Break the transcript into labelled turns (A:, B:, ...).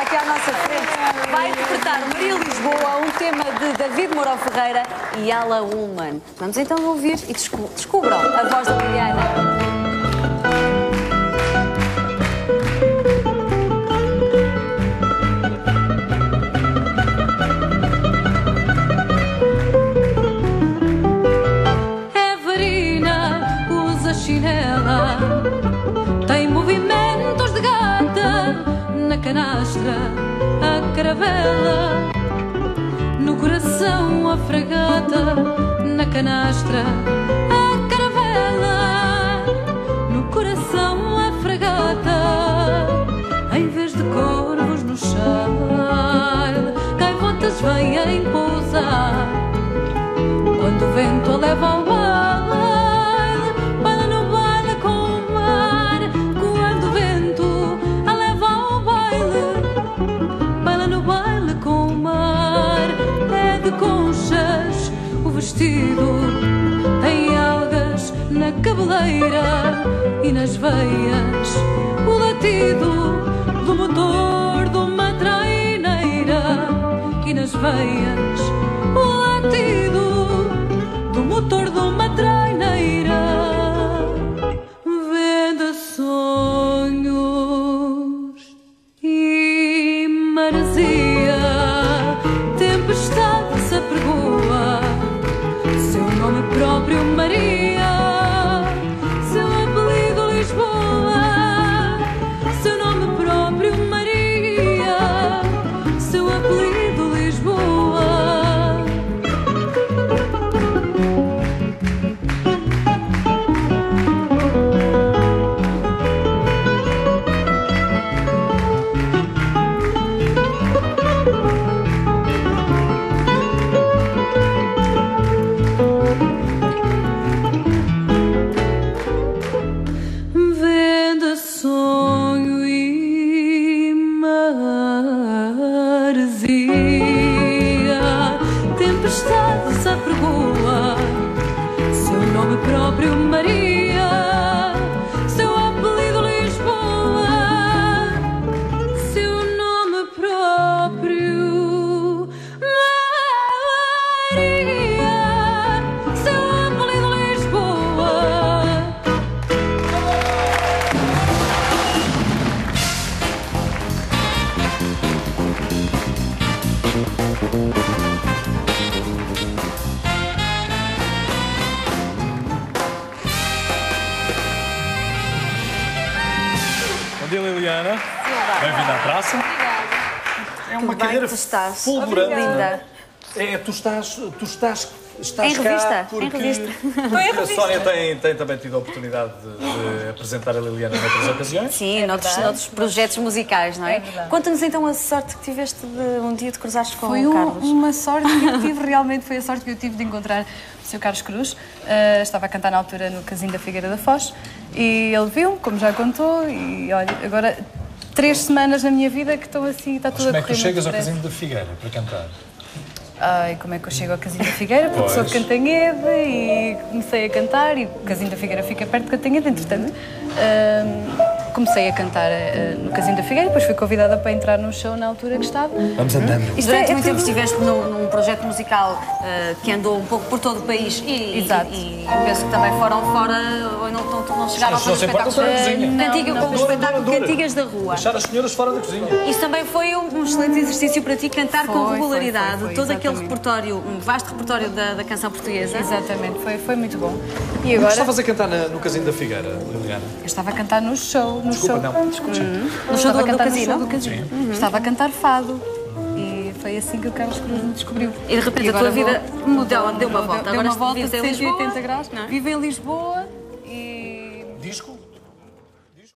A: aqui à nossa frente, vai interpretar Maria Lisboa, um tema de David Mourão Ferreira e Ala Ullman. Vamos então ouvir e descubram a voz da Liliana.
B: Chinela tem movimentos de gata, na canastra a caravela, no coração a fragata, na canastra a caravela, no coração a fragata. Em vez de corvos no chão, gaivotas vêm pousar, quando o vento a leva ao mar. Tem algas na cabeleira e nas veias o latido do motor de uma traineira, e nas veias o latido do motor de uma traineira. Vende sonhos e maresia, tempestade se apregoa, nome próprio Maria, seu apelido Lisboa, seu nome próprio Maria, seu apelido Lisboa. Tempestade se apregoa, seu nome próprio Maria, seu apelido Lisboa, seu nome próprio Maria, seu apelido Lisboa.
C: Bom dia, Liliana. Bem-vinda à praça.
A: Obrigada.
C: É uma carreira fulgurante. Linda. Tu estás
A: em revista,
C: cá porque a Sónia tem também tido a oportunidade de apresentar a Liliana noutras ocasiões.
A: Sim, noutros projetos musicais, não é? Conta-nos então a sorte que tiveste de um dia de cruzares com o Carlos.
D: Foi uma sorte que eu tive, realmente foi a sorte que eu tive de encontrar o Sr. Carlos Cruz. Estava a cantar na altura no Casino da Figueira da Foz e ele viu-me, como já contou, e olha, agora 3 semanas na minha vida que estou assim, está tudo a correr.
C: Como é que tu chegas ao Casino da Figueira para cantar?
D: Ai, como é que eu chego ao Casino da Figueira? Porque sou de Cantanhede e comecei a cantar, e o Casino da Figueira fica perto de Cantanhede, entretanto comecei a cantar no Casino da Figueira, depois fui convidada para entrar num show na altura que estava.
C: Vamos andando.
A: Durante muito tempo estiveste num projeto musical que andou um pouco por todo o país e penso que também foram fora, ou não chegaram a fazer espetáculos cantigas da rua.
C: Deixar as senhoras fora da cozinha.
A: Isso também foi um excelente exercício para ti, cantar com regularidade todo aquele repertório, um vasto repertório da canção portuguesa.
D: Exatamente, foi muito bom.
C: E agora... estavas a cantar no Casino da Figueira, Liliana?
D: Eu estava a cantar no show.
C: Desculpa, não.
A: No show do Casino?
D: Estava a cantar fado. E foi assim que o Carlos Cruz me descobriu.
A: E de repente a tua vida deu uma volta.
D: Deu uma volta de 180 graus. Vivo em Lisboa.